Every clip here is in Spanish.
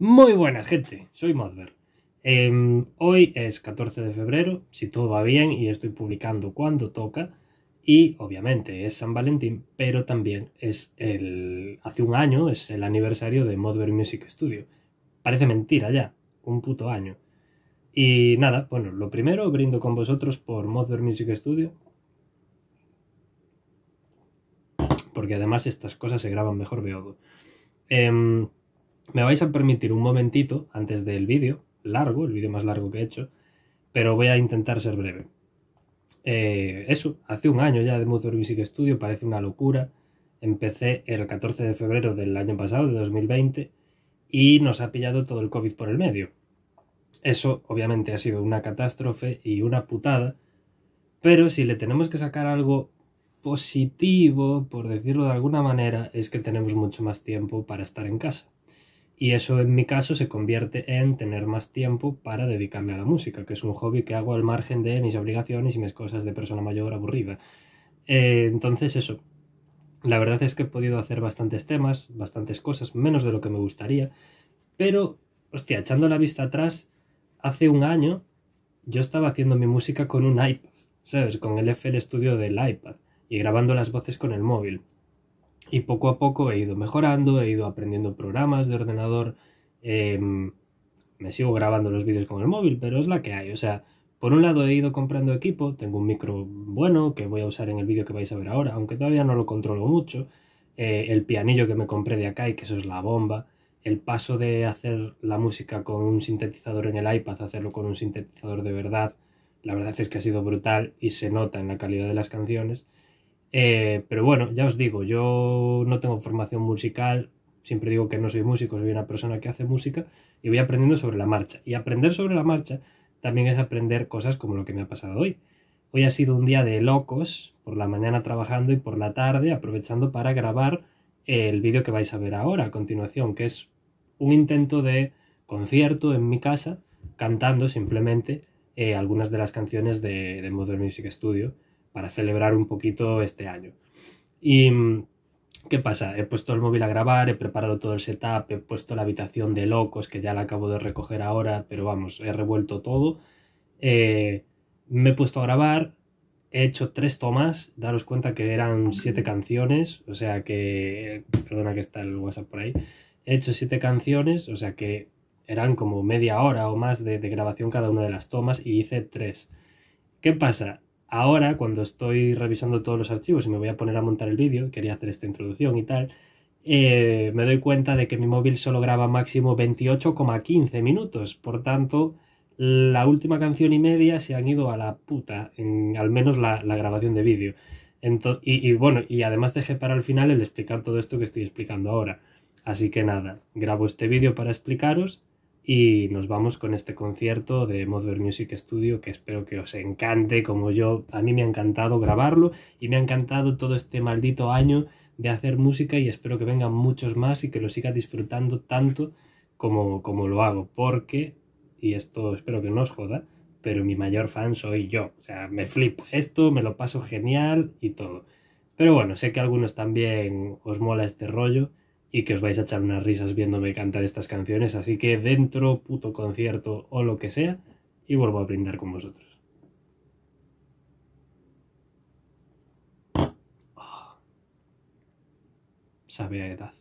Muy buenas, gente, soy Modver. Hoy es 14 de febrero, si todo va bien y estoy publicando cuando toca. Y obviamente es San Valentín, pero también es hace un año es el aniversario de Modver Music Studio. Parece mentira ya, un puto año. Y nada, bueno, lo primero, brindo con vosotros por Modver Music Studio. Porque además estas cosas se graban mejor beodo. Me vais a permitir un momentito antes del vídeo, largo, el vídeo más largo que he hecho, pero voy a intentar ser breve. Eso, hace un año ya de Modver Music Studio, parece una locura. Empecé el 14 de febrero del año pasado, de 2020, y nos ha pillado todo el COVID por el medio. Eso obviamente ha sido una catástrofe y una putada, pero si le tenemos que sacar algo positivo, por decirlo de alguna manera, es que tenemos mucho más tiempo para estar en casa. Y eso en mi caso se convierte en tener más tiempo para dedicarle a la música, que es un hobby que hago al margen de mis obligaciones y mis cosas de persona mayor aburrida. Entonces eso, la verdad es que he podido hacer bastantes temas, bastantes cosas, menos de lo que me gustaría, pero, hostia, echando la vista atrás, hace un año yo estaba haciendo mi música con un iPad, ¿sabes? Con el FL Studio del iPad y grabando las voces con el móvil. Y poco a poco he ido mejorando, he ido aprendiendo programas de ordenador, me sigo grabando los vídeos con el móvil, pero es la que hay. O sea, por un lado he ido comprando equipo, tengo un micro bueno que voy a usar en el vídeo que vais a ver ahora, aunque todavía no lo controlo mucho, el pianillo que me compré de Akai, que eso es la bomba, el paso de hacer la música con un sintetizador en el iPad a hacerlo con un sintetizador de verdad, la verdad es que ha sido brutal y se nota en la calidad de las canciones. Pero bueno, ya os digo, yo no tengo formación musical, siempre digo que no soy músico, soy una persona que hace música y voy aprendiendo sobre la marcha. Y aprender sobre la marcha también es aprender cosas como lo que me ha pasado hoy. Hoy ha sido un día de locos, por la mañana trabajando y por la tarde aprovechando para grabar el vídeo que vais a ver ahora a continuación, que es un intento de concierto en mi casa, cantando simplemente algunas de las canciones de Modver Music Studio, para celebrar un poquito este año. Y ¿qué pasa? He puesto el móvil a grabar, he preparado todo el setup, he puesto la habitación de locos, que ya la acabo de recoger ahora, pero vamos, he revuelto todo. Me he puesto a grabar, he hecho 3 tomas, daros cuenta que eran 7 canciones, o sea que, perdona que está el WhatsApp por ahí, he hecho 7 canciones, o sea que eran como media hora o más de grabación cada una de las tomas y hice 3. ¿Qué pasa? Ahora, cuando estoy revisando todos los archivos y me voy a poner a montar el vídeo, quería hacer esta introducción y tal, me doy cuenta de que mi móvil solo graba máximo 28,15 minutos. Por tanto, la última canción y media se han ido a la puta, al menos la grabación de vídeo. Bueno, y además dejé para el final el explicar todo esto que estoy explicando ahora. Así que nada, grabo este vídeo para explicaros y nos vamos con este concierto de Modver Music Studio, que espero que os encante como yo. A mí me ha encantado grabarlo y me ha encantado todo este maldito año de hacer música y espero que vengan muchos más y que lo siga disfrutando tanto como lo hago, porque, y esto espero que no os joda, pero mi mayor fan soy yo. O sea, me flipa esto, me lo paso genial y todo. Pero bueno, sé que a algunos también os mola este rollo y que os vais a echar unas risas viéndome cantar estas canciones, así que dentro, puto concierto o lo que sea, y vuelvo a brindar con vosotros. Oh, sabe a edad.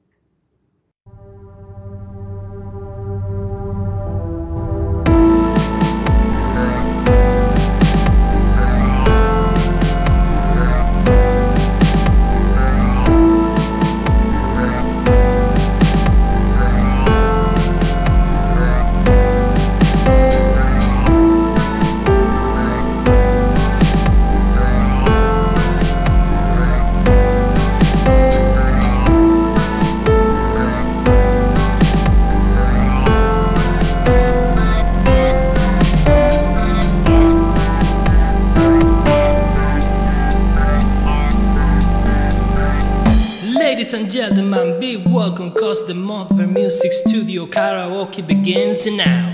Ladies and gentlemen, big welcome, cause the Modver Music Studio karaoke begins now.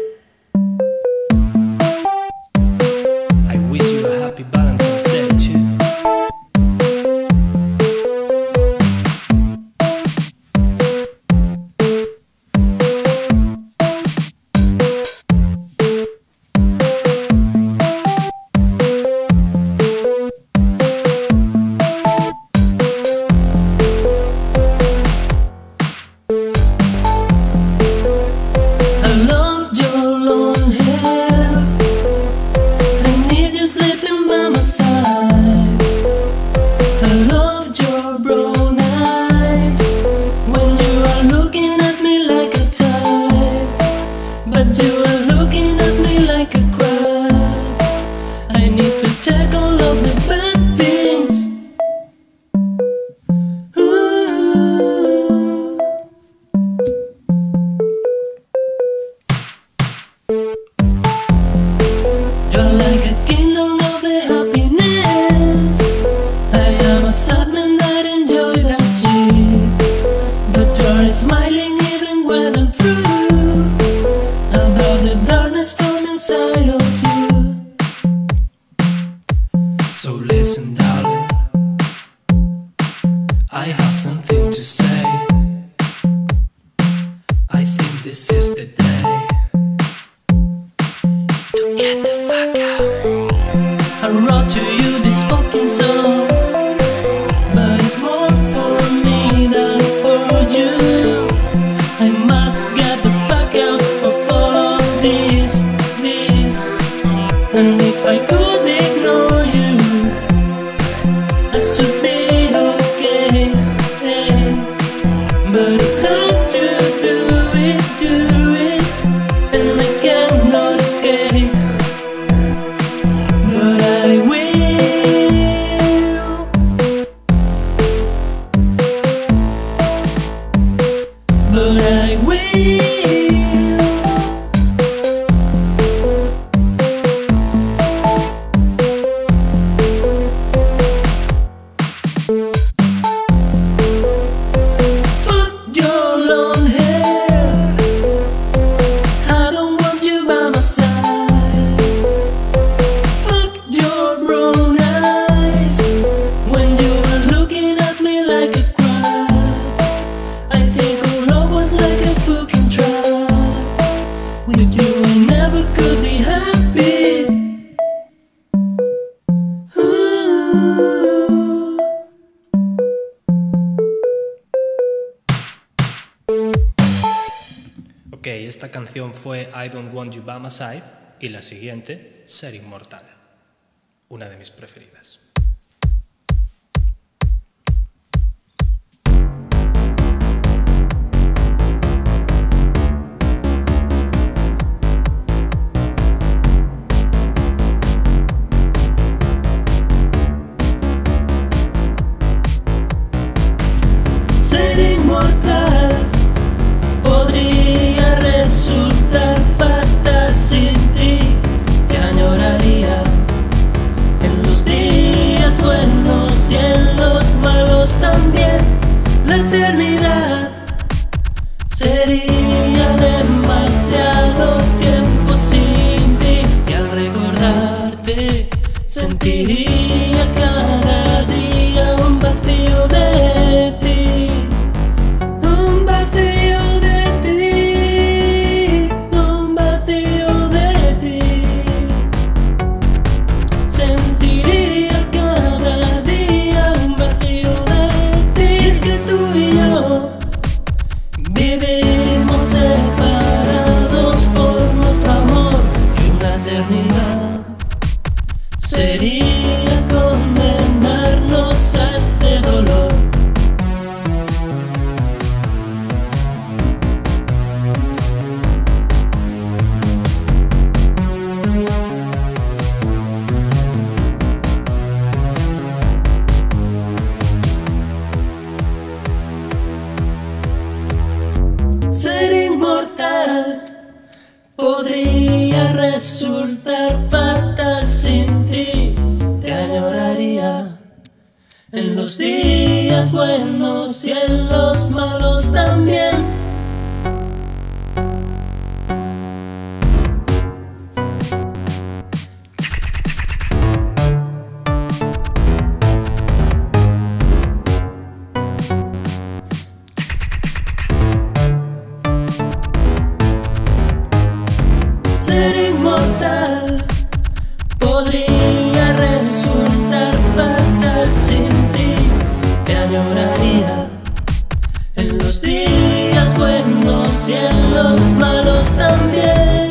I wish you a happy Valentine's Day too. went through, about the darkness from inside of you. So listen, darling, I have something to say. I think this is the day to get the fuck out. I wrote to you this fucking song, but it's more for me than for you. I must get the fuck out of all of this. And if I could ignore you, I should be okay. But it's hard to do it, and I cannot escape. But I will. But I will. Fuck your long hair, I don't want you by my side. Fuck your brown eyes, when you were looking at me like a crab. I think our love was like a fucking trap. With you I never could be happy. Ooh. Ok, esta canción fue I Don't Want You By My Side y la siguiente, Ser Inmortal, una de mis preferidas. Ser inmortal podría resultar fatal sin ti. Te añoraría en los días buenos y en los malos también. La eternidad sería demasiado tiempo sin ti, y al recordarte sentiría cada día un vacío de ti. Un vacío de ti, un vacío de ti. Sentiría cada día un vacío de ti. Es que tú y yo vivimos separados por nuestro amor, y una eternidad sería condenarnos a este dolor. Ser inmortal podría resultar fatal sin ti. Te añoraría en los días buenos y en los malos también. Ser inmortal podría resultar fatal sin ti. Te añoraría en los días buenos y en los malos también.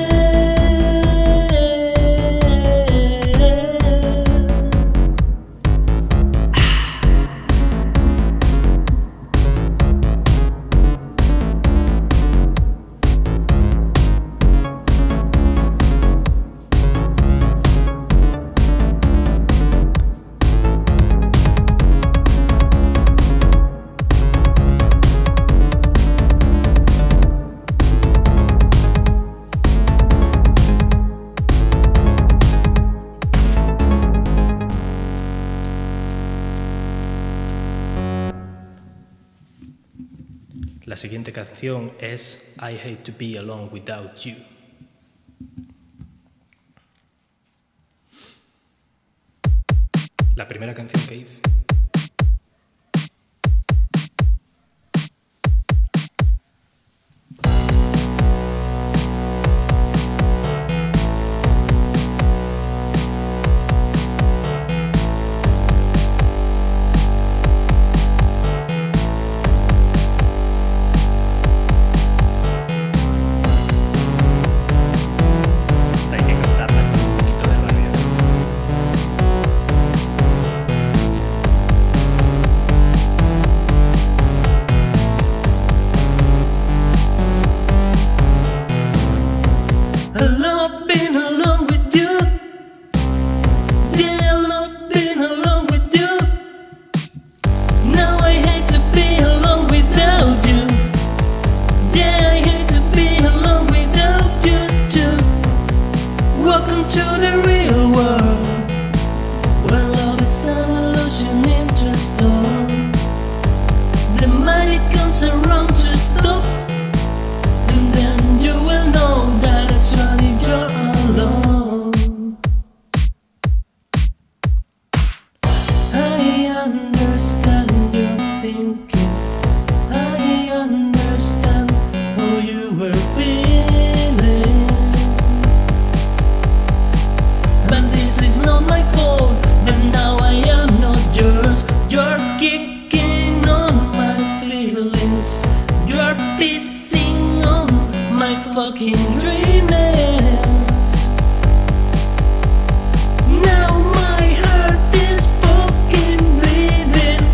La siguiente canción es I Hate to Be Alone Without You. La primera canción que hice. Esta hay que cantarla con un poquito de rabia. I love being alone with you. Yeah, I love being alone with you. Now I hate to be alone without you. Yeah, I hate to be alone without you too. Welcome to the real world, where love is an illusion into a storm. The money comes around to stop, and then you will know that actually you're alone. I understand your thinking, I understand how you were feeling, but this is not my fault, and now I am not yours. You're kicking on my feelings, you're pissing on my fucking dreams. Now my heart is fucking bleeding.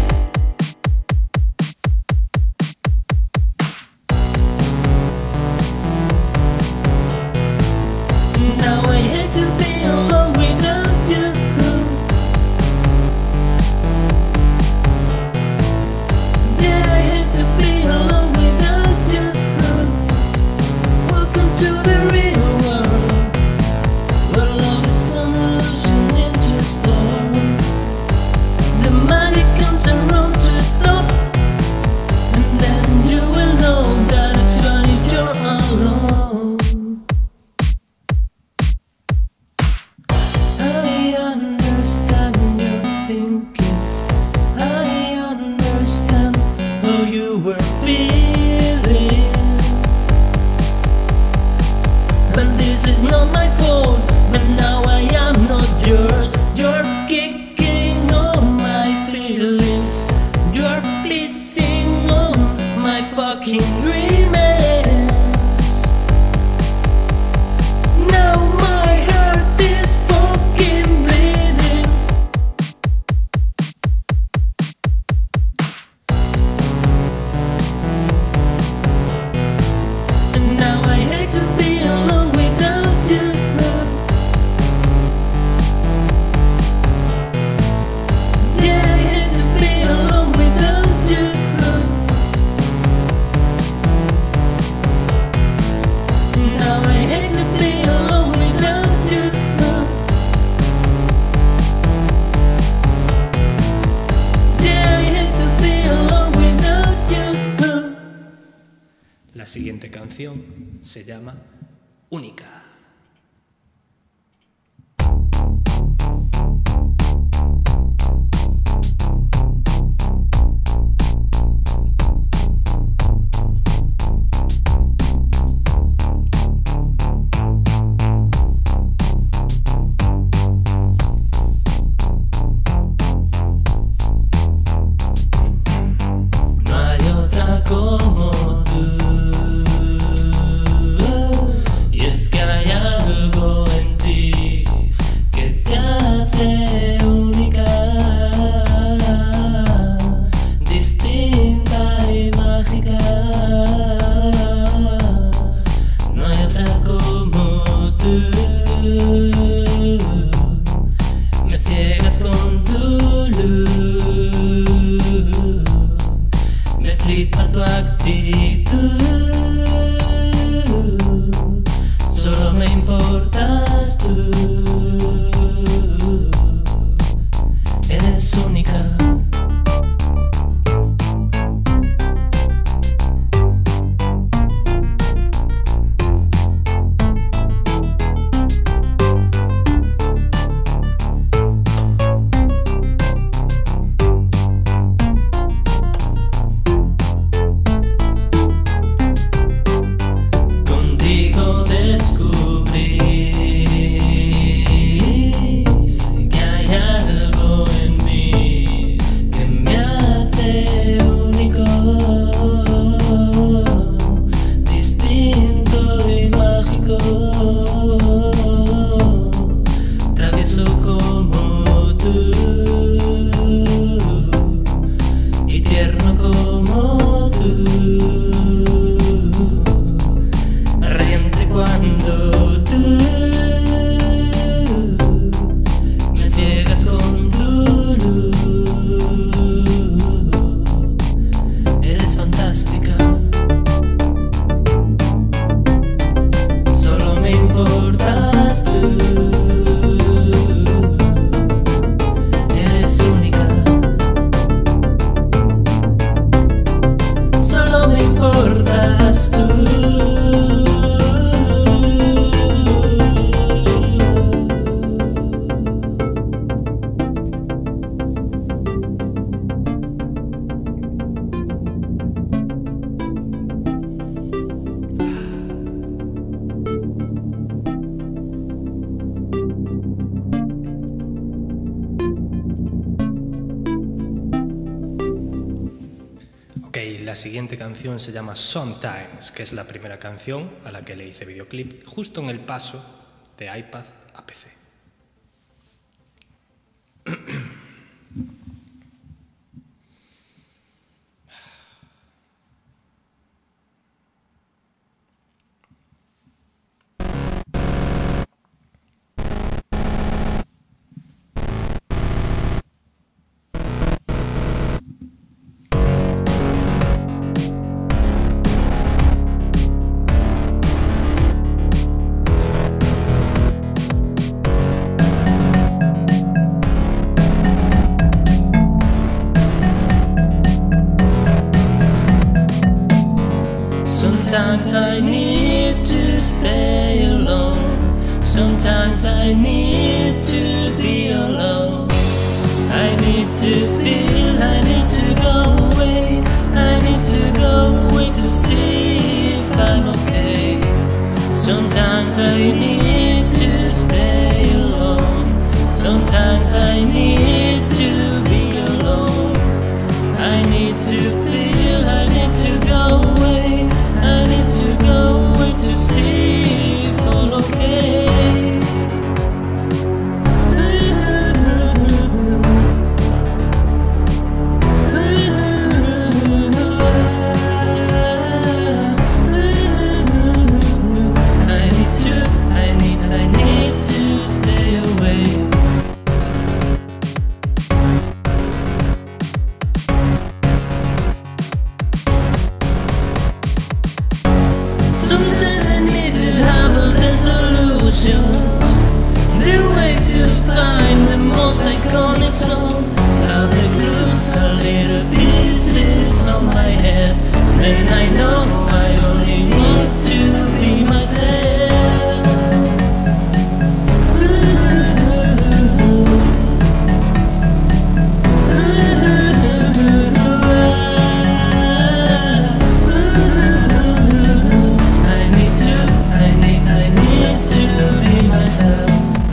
Now I hate to be alone without you. Yeah, I hate to be alone without you. Welcome to the real world, where love is an illusion into a storm. The money comes around to stop, and then you will know that actually you're alone. I understand your thinking, I understand how you were feeling, but this is not my fault, but now I am not yours. You're kicking on my feelings, you're pissing on my fucking dreams. Now my heart is fucking bleeding. And now I hate to be alone without you. Yeah, I hate to be alone without you. Now I hate to be alone without you. Yeah, I hate to be alone without you. La siguiente canción se llama Única. No hay otra como tú, y es que hay loco, travieso como tú y tierno como tú, radiante cuando tú me ciegas con tu luz. Eres fantástica, solo me importas tú. Eres única, solo me importas tú. Ok, la siguiente canción se llama Sometimes, que es la primera canción a la que le hice videoclip justo en el paso de iPad a PC. Sometimes I need to stay alone. Sometimes I need to be alone. I need to feel, I need to go away. I need to go away to see if I'm okay. Sometimes I need to stay alone. Sometimes I need to be alone. I need to feel, I need to go away. I need to go away to see if all okay. I need to stay away. Sometimes I need to have all the solutions, the way to find the most iconic song. Now the clues are little pieces on my head, and I know I only need to be myself. I need to be myself.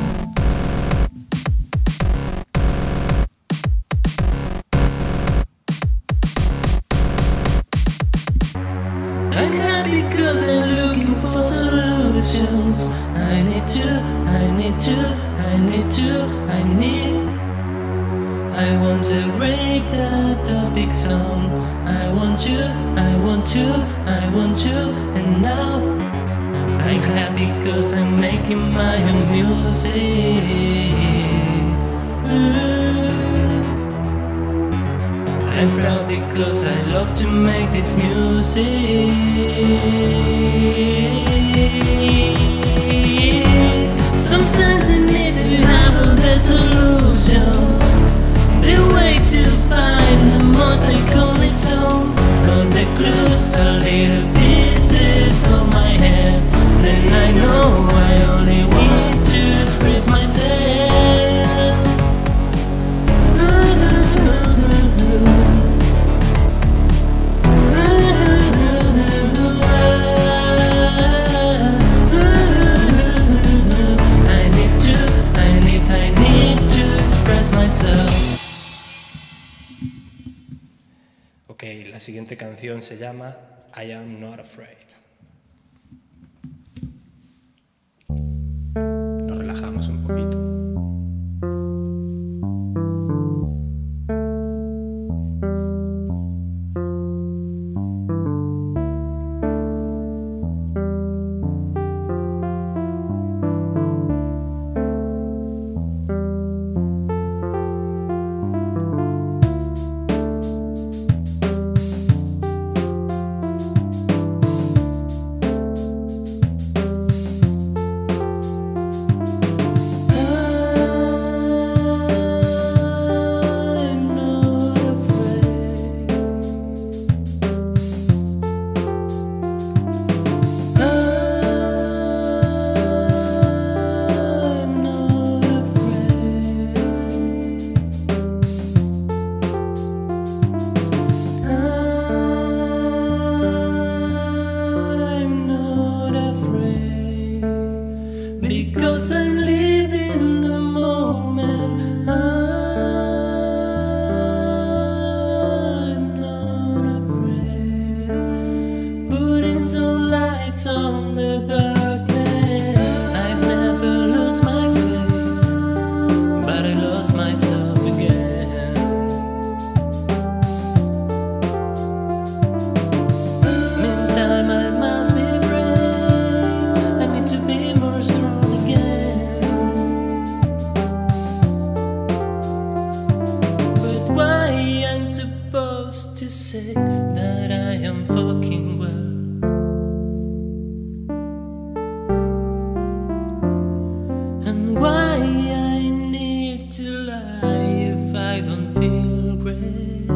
I'm happy cause I'm looking for solutions. I need to, I need to, I need to, I need. I want to break the topic song. I want you, I want you, I want you, and now I'm happy cause I'm making my own music. I'm proud because I love to make this music. Sometimes I need to have all the solutions, the way to find the most iconic song. All the clues are little pieces of my head, then I know I only need to express myself. I need to express myself. Ok, la siguiente canción se llama I Am Not Afraid. from the darkness. I never lose my faith, but I lost myself again. Meantime, I must be brave. I need to be more strong again. But why I'm supposed to say that I am fucking well? And why I need to lie if I don't feel great?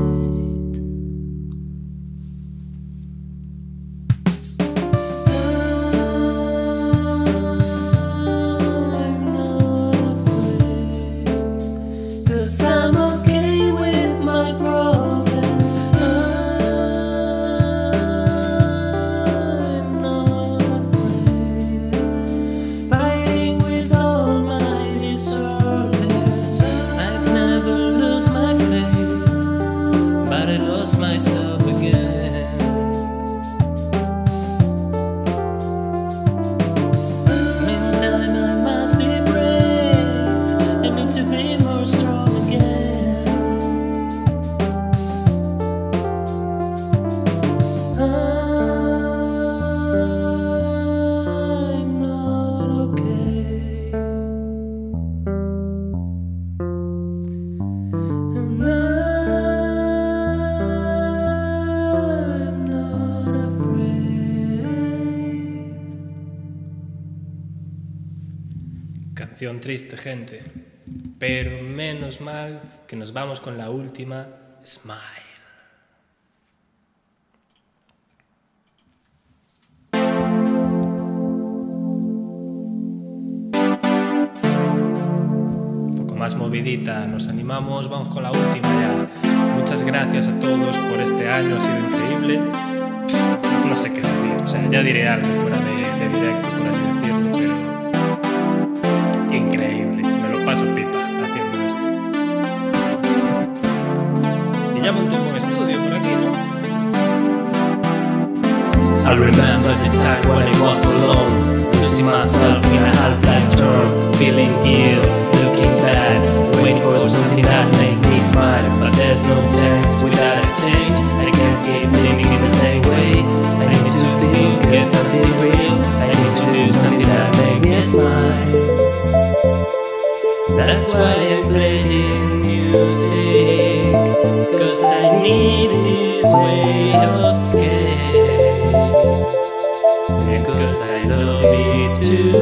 I'm not afraid, 'cause I'm okay with my problems. I'm not afraid, fighting with all my disorders. I've never lost my faith, but I lost myself again. Meantime, I must be brave. I need to be more strong again. I'm not okay, and I'm not afraid. Canción triste, gente, pero menos mal que nos vamos con la última, Smile. Un poco más movidita, nos animamos, vamos con la última ya. Muchas gracias a todos por este año, ha sido increíble. No sé qué decir, o sea, ya diré algo fuera de directo, por así decirlo, pero increíble, me lo paso pipa haciendo esto. Y ya monté un buen estudio por aquí, ¿no? I remember the time when I was alone, losing myself in a half-life turn, feeling ill, looking bad, waiting for something that make me smile. But there's no chance without a change. I can't keep living in the same way. I need to feel, get something real. I need to do something that make me smile. That's why I'm playing music, 'cause I need this way of escape. Because I love it too.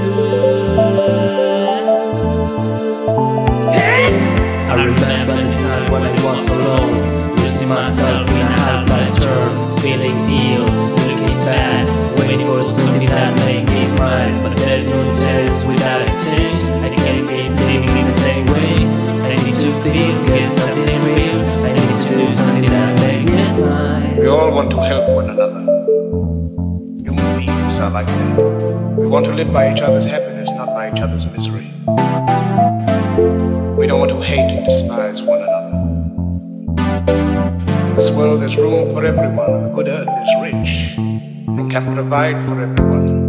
I remember the time when I was alone, losing myself in a half-life turn, feeling ill, looking bad, waiting for something that make me smile. But there's no chance without a change. I can't keep living in the same way. I need to feel, get something real. I need to do something that make me smile. We all want to help one another. Human beings are like that. We want to live by each other's happiness, not by each other's misery. We don't want to hate and despise one another. In this world there's room for everyone. The good earth is rich and can provide for everyone.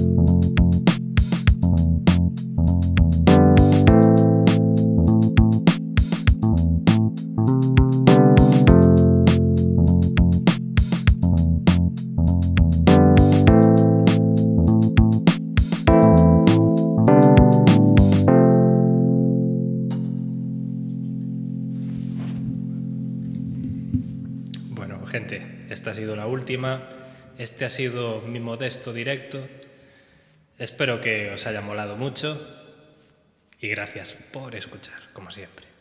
Bueno, gente, esta ha sido la última. Este ha sido mi modesto directo. Espero que os haya molado mucho y gracias por escuchar, como siempre.